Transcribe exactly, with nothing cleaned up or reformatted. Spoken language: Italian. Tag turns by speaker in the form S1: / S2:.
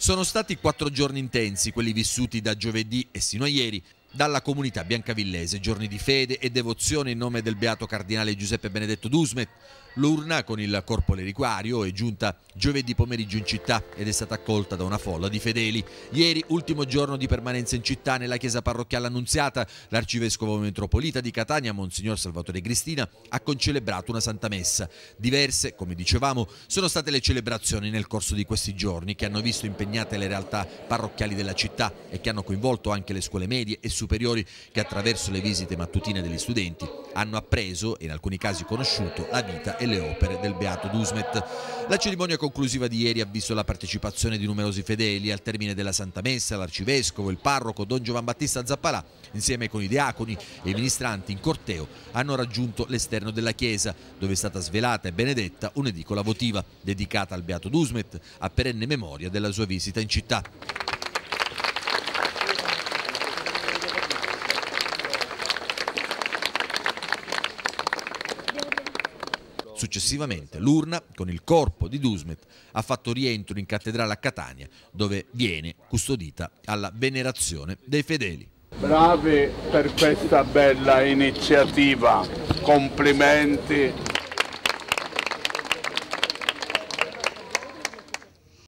S1: Sono stati quattro giorni intensi, quelli vissuti da giovedì e sino a ieri dalla comunità biancavillese, giorni di fede e devozione in nome del beato cardinale Giuseppe Benedetto D'Usmet. L'urna con il corpo reliquario è giunta giovedì pomeriggio in città ed è stata accolta da una folla di fedeli. Ieri, ultimo giorno di permanenza in città, nella chiesa parrocchiale Annunziata, l'arcivescovo metropolita di Catania, Monsignor Salvatore Cristina, ha concelebrato una Santa Messa. Diverse, come dicevamo, sono state le celebrazioni nel corso di questi giorni, che hanno visto impegnate le realtà parrocchiali della città e che hanno coinvolto anche le scuole medie e superiori, che attraverso le visite mattutine degli studenti hanno appreso e in alcuni casi conosciuto la vita e le opere del beato D'Usmet. La cerimonia conclusiva di ieri ha visto la partecipazione di numerosi fedeli. Al termine della Santa Messa, l'arcivescovo, il parroco Don Giovan Battista Zappalà, insieme con i diaconi e i ministranti in corteo, hanno raggiunto l'esterno della chiesa, dove è stata svelata e benedetta un'edicola votiva dedicata al beato D'Usmet, a perenne memoria della sua visita in città. Successivamente l'urna con il corpo di D'Usmet ha fatto rientro in cattedrale a Catania, dove viene custodita alla venerazione dei fedeli.
S2: Bravi per questa bella iniziativa, complimenti.